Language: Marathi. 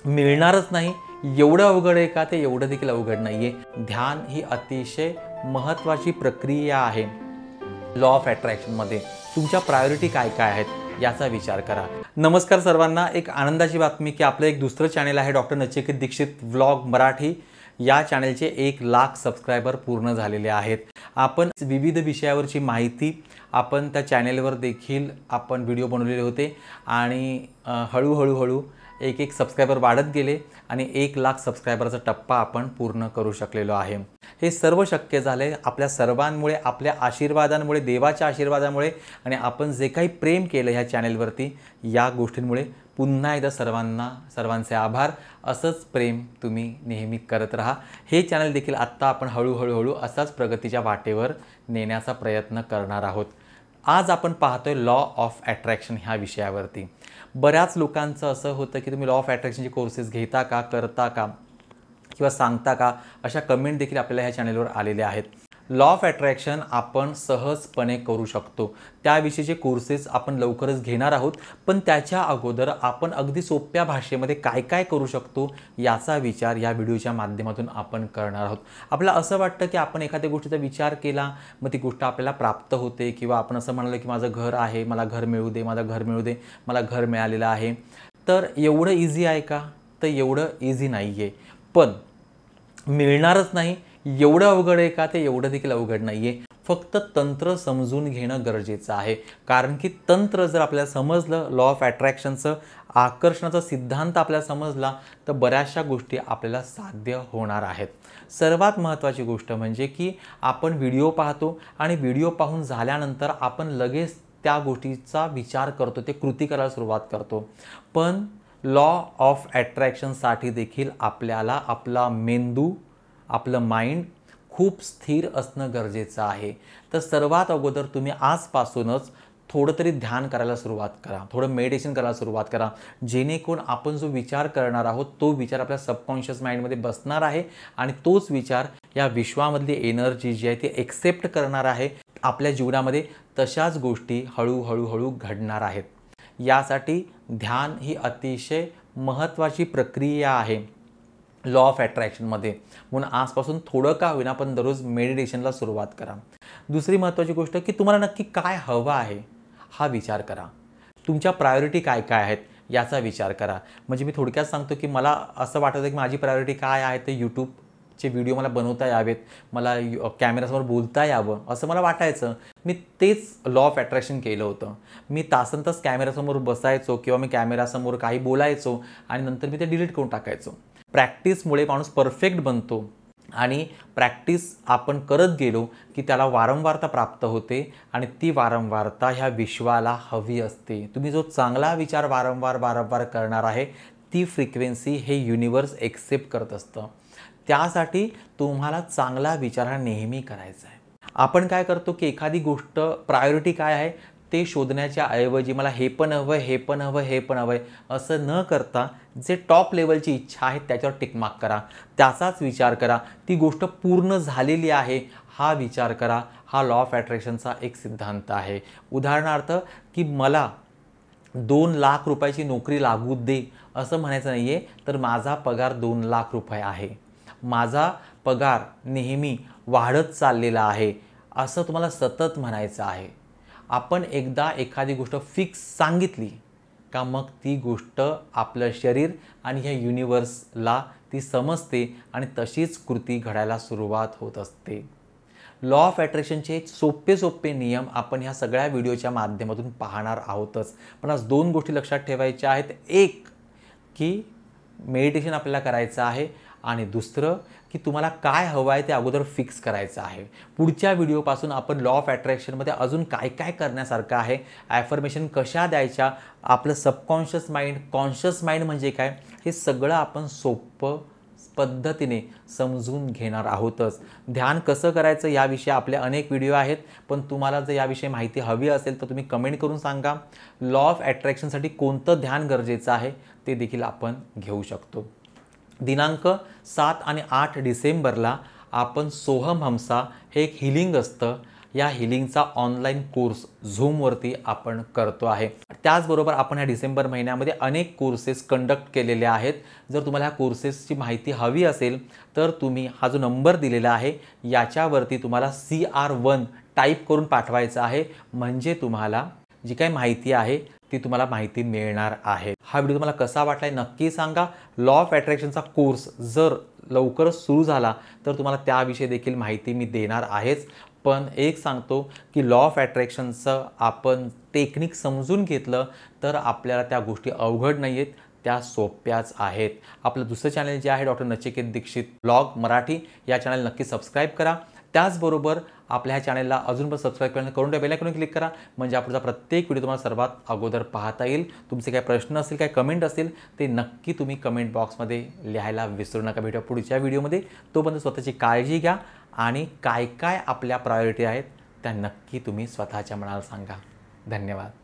मिळणारच नाही एवढं अवघड आहे का? ते एवढं देखील अवघड नाही आहे. ध्यान ही अतिशय महत्त्वाची प्रक्रिया आहे. लॉ ऑफ अट्रॅक्शनमध्ये तुमच्या प्रायोरिटी काय काय आहेत याचा विचार करा. नमस्कार सर्वांना. एक आनंदाची बातमी की आपलं एक दुसरं चॅनल आहे डॉक्टर नचिकेत दीक्षित व्लॉग मराठी. या चॅनलचे 1,00,000 सबस्क्रायबर पूर्ण झालेले आहेत. आपण विविध विषयावरची माहिती आपण त्या चॅनेलवर देखील आपण व्हिडिओ बनवलेले होते आणि हळूहळू एक सबस्क्रायबर वाढत गेले आणि 1,00,000 सबस्क्रायबरचा टप्पा आपण पूर्ण करू शकलेलो आहे. हे सर्व शक्य झाले आपल्या सर्वांमुळे, आपल्या आशीर्वादांमुळे, देवाच्या आशीर्वादामुळे आणि आपण जे काही प्रेम केलं ह्या चॅनेलवरती या गोष्टींमुळे. पुन्हा एकदा सर्वांचे आभार. असंच प्रेम तुम्ही नेहमी करत राहा. हे चॅनल देखील आत्ता आपण हळूहळू असाच प्रगतीच्या वाटेवर नेण्याचा प्रयत्न करणार आहोत. आज आपण पाहतोय लॉ ऑफ अट्रॅक्शन ह्या विषयावरती. बऱ्याच लोकांचं असं होतं की तुम्ही लॉ ऑफ अट्रॅक्शनचे कोर्सेस घेता का, करता का किंवा सांगता का, अशा कमेंट देखील आपल्याला ह्या चॅनलवर आलेल्या आहेत. लॉ ऑफ अट्रॅक्शन आपण सहजपणे करू शकतो. त्याविषयीचे कोर्सेस आपण लवकरच घेणार आहोत. पण त्याच्या अगोदर आपण अगदी सोप्या भाषेमध्ये काय काय करू शकतो याचा विचार या व्हिडिओच्या माध्यमातून आपण करणार आहोत. आपल्याला असं वाटतं की आपण एखाद्या गोष्टीचा विचार केला मग ती गोष्ट आपल्याला प्राप्त होते, किंवा आपण असं म्हणालो की माझं घर आहे, मला घर मिळू दे, माझं घर मिळू दे, मला घर मिळालेलं आहे. तर एवढं इझी आहे का? तर एवढं इझी नाही आहे. पण मिळणारच नाही एवढं अवघड आहे का? ते एवढं देखील अवघड नाही आहे. फक्त तंत्र समजून घेणं गरजेचं आहे. कारण की तंत्र जर आपल्याला समजलं, लॉ ऑफ अट्रॅक्शनचं आकर्षणाचा सिद्धांत आपल्याला समजला तर बऱ्याचशा गोष्टी आपल्याला साध्य होणार आहेत. सर्वात महत्त्वाची गोष्ट म्हणजे की आपण व्हिडिओ पाहतो आणि व्हिडिओ पाहून झाल्यानंतर आपण लगेच त्या गोष्टीचा विचार करतो, ते कृती करायला सुरुवात करतो. पण लॉ ऑफ अट्रॅक्शनसाठी देखील आपल्याला आपला मेंदू, आपलं माइंड खूप स्थिर असणं गरजेचं आहे. तर सर्वात अगोदर तुम्ही आजपासूनच थोडं तरी ध्यान करायला सुरुवात करा, थोडं मेडिटेशन करायला सुरुवात करा, जेणेकरून आपण जो विचार करणार आहोत तो विचार आपल्या सबकॉन्शियस माइंडमध्ये बसणार आहे आणि तोच विचार या विश्वामधली एनर्जी जी आहे ती एक्सेप्ट करणार आहे. आपल्या जीवनामध्ये तशाच गोष्टी हळूहळू घडणार आहेत. यासाठी ध्यान ही अतिशय महत्त्वाची प्रक्रिया आहे लॉ ऑफ अट्रॅक्शनमध्ये. म्हणून आजपासून थोडं का होईना पण दररोज मेडिटेशनला सुरुवात करा. दुसरी महत्त्वाची गोष्ट की तुम्हाला नक्की काय हवं आहे हा विचार करा. तुमच्या प्रायोरिटी काय काय आहेत याचा विचार करा. म्हणजे मी थोडक्यात सांगतो की मला असं वाटतं की माझी प्रायोरिटी काय आहे, ते यूट्यूबचे व्हिडिओ मला बनवता यावेत, मला कॅमेऱ्यासमोर बोलता यावं असं मला वाटायचं. मी तेच लॉ ऑफ अट्रॅक्शन केलं होतं. मी तासनतास कॅमेऱ्यासमोर बसायचो किंवा मी कॅमेऱ्यासमोर काही बोलायचो आणि नंतर मी ते डिलीट करून टाकायचो. प्रॅक्टिसमुळे माणूस परफेक्ट बनतो आणि प्रॅक्टिस आपण करत गेलो की त्याला वारंवारता प्राप्त होते आणि ती वारंवारता ह्या विश्वाला हवी असते. तुम्ही जो चांगला विचार वारंवार करणार आहे ती फ्रिक्वेन्सी हे युनिवर्स एक्सेप्ट करत असतं. त्यासाठी तुम्हाला चांगला विचार हा नेहमी करायचा आहे. आपण काय करतो की एखादी गोष्ट प्रायोरिटी काय आहे ते शोधण्याच्या ऐवजी मला हे पण हवं, हे पण हवं, हे पण हवं असं न करता जे टॉप लेवलची इच्छा आहे त्याच्यावर टिकमार्क करा, त्याचाच विचार करा. ती गोष्ट पूर्ण झालेली आहे हा विचार करा. हा लॉ ऑफ अट्रॅक्शनचा एक सिद्धांत आहे. उदाहरणार्थ की मला 2,00,000 रुपयाची नोकरी लागू दे असं म्हणायचं नाही आहे, तर माझा पगार 2,00,000 रुपये आहे, माझा पगार नेहमी वाढत चाललेला आहे असं तुम्हाला सतत म्हणायचं आहे. आपण एकदा एखादी गोष्ट फिक्स सांगितली का मग ती गोष्ट आपलं शरीर आणि ह्या युनिवर्सला ती समजते आणि तशीच कृती घडायला सुरुवात होत असते. लॉ ऑफ अट्रॅक्शनचे सोपे नियम आपण ह्या सगळ्या व्हिडिओच्या माध्यमातून पाहणार आहोतच. पण आज 2 गोष्टी लक्षात ठेवायच्या आहेत. एक की मेडिटेशन आपल्याला करायचं आहे आणि दुसरं की तुम्हाला काय हवं आहे ते अगोदर फिक्स करायचं आहे. पुढच्या व्हिडिओपासून आपण लॉ ऑफ अट्रॅक्शनमध्ये अजून काय काय करण्यासारखं आहे, ॲफर्मेशन कशा द्यायच्या, आपलं सबकॉन्शियस माइंड, कॉन्शियस माइंड म्हणजे काय, हे सगळं आपण सोपं पद्धतीने समजून घेणार आहोतच. ध्यान कसं करायचं याविषयी आपले अनेक व्हिडिओ आहेत. पण तुम्हाला जर याविषयी माहिती हवी असेल तर तुम्ही कमेंट करून सांगा. लॉ ऑफ अट्रॅक्शनसाठी कोणतं ध्यान गरजेचं आहे ते देखील आपण घेऊ शकतो. दिनांक 7 आणि 8 डिसेंबरला आपण सोहम हमसा हे एक हिलिंग असतं या हिलिंगचा ऑनलाईन कोर्स झूमवरती आपण करतो आहे। त्याचबरोबर आपण ह्या डिसेंबर महिन्यामध्ये अनेक कोर्सेस कंडक्ट केलेले आहेत। जर तुम्हाला ह्या कोर्सेसची माहिती हवी असेल तर तुम्ही हा जो नंबर दिलेला आहे याच्यावरती तुम्हाला CR1 टाईप करून पाठवायचं आहे, म्हणजे तुम्हाला जी काही माहिती आहे ती तुम्हाला माहिती मिळणार आहे। हा व्हिडिओ तुम्हाला कसा वाटलाय नक्की सांगा। लॉ ऑफ अट्रॅक्शनचा कोर्स जर लवकरच सुरू झाला तर तुम्हाला त्याविषयी देखील माहिती मी देणार आहेच। पण एक सांगतो की लॉ ऑफ अट्रॅक्शनचं आपण टेक्निक समजून घेतलं तर आपल्याला त्या गोष्टी अवघड नाही आहेत, त्या सोप्याच आहेत। आपलं दुसरं चॅनल जे आहे डॉक्टर नचिकेत दीक्षित ब्लॉग मराठी, या चॅनल नक्की सबस्क्राईब करा। त्याचबरोबर आपल्या ह्या चॅनलला अजून पण सबस्क्राईब करून बेल आयकॉन क्लिक करा, म्हणजे आपला प्रत्येक व्हिडिओ तुम्हाला सर्वात अगोदर पाहता येईल। तुमचे काही प्रश्न असतील, काही कमेंट असतील ते नक्की तुम्ही कमेंट बॉक्समध्ये लिहायला विसरू नका। भेटूया पुढच्या व्हिडिओमध्ये। तोपर्यंत स्वतःची काळजी घ्या आणि काय काय आपल्या प्रायोरिटी आहेत त्या नक्की तुम्ही स्वतःच्या मनाला सांगा। धन्यवाद।